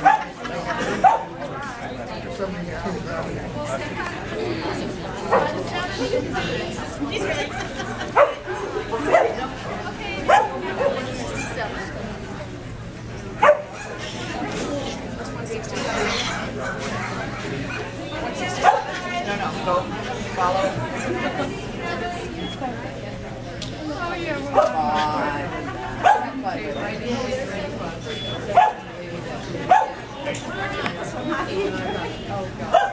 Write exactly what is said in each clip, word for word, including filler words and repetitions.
No, no, go. Follow. Oh, yeah, Come on. Oh, God.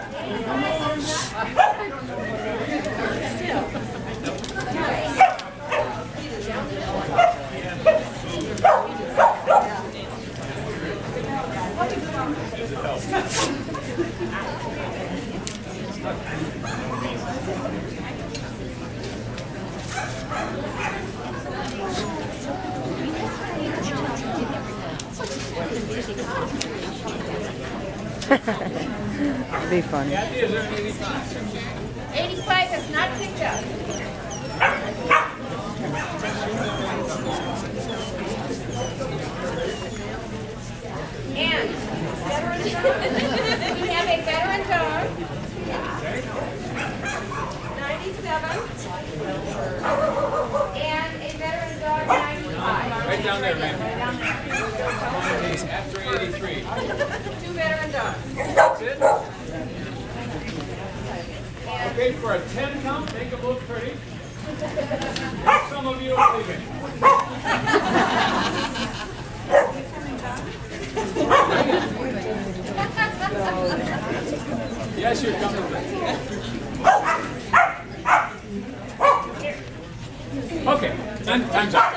It'd be funny. eighty-five has not picked up. And we have a veteran dog. ninety-seven. And a veteran dog, ninety-five. Right down there, man. Right down there. After eighty-three. Two veteran dogs. That's it. Okay, for a ten count, make them look pretty. Some of you are leaving. Yes, you're coming. Okay, time, time's up.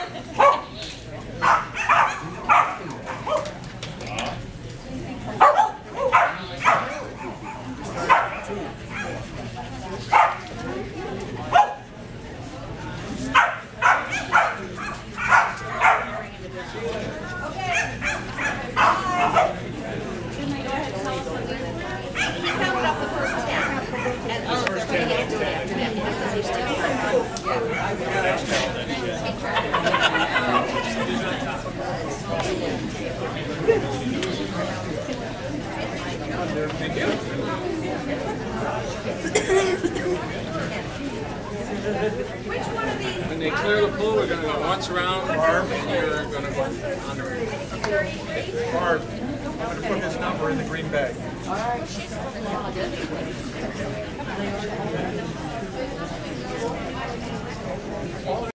Thank you. When they clear the pool, we're going to go once around, Barb, and you're going to go under. Barb, I'm going to put his number in the green bag. All right.